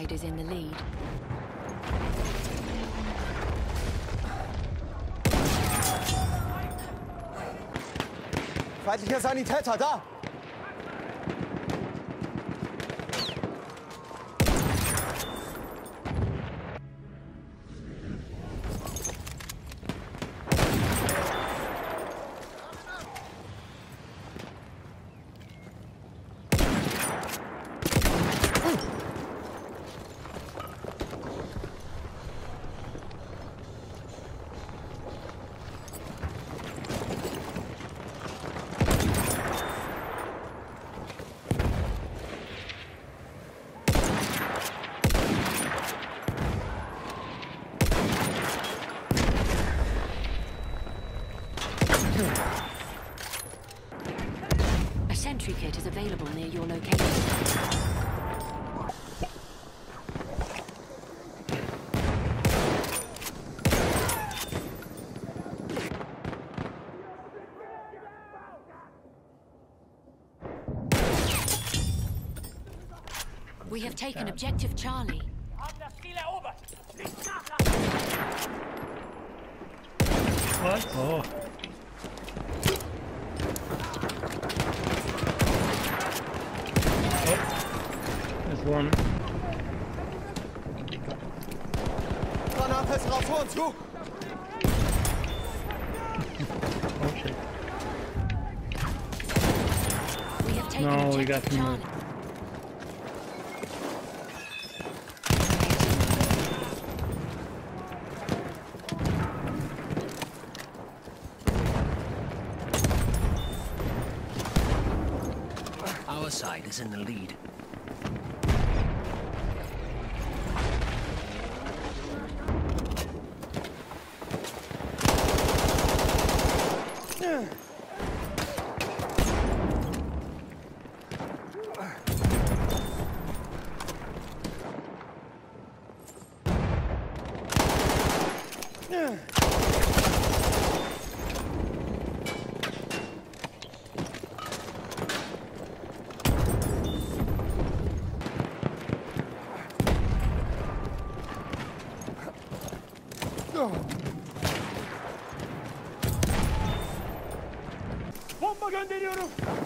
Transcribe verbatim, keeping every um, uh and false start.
side is in the lead. Feindlicher Sanitäter, da! A sentry kit is available near your location. We have taken objective Charlie. What? Oh. Oh. There's one. Granate ist drauf, vor uns, zu! Oh shit. We have taken No, we objective got him. Charlie. Our side is in the lead. Bomba gönderiyorum!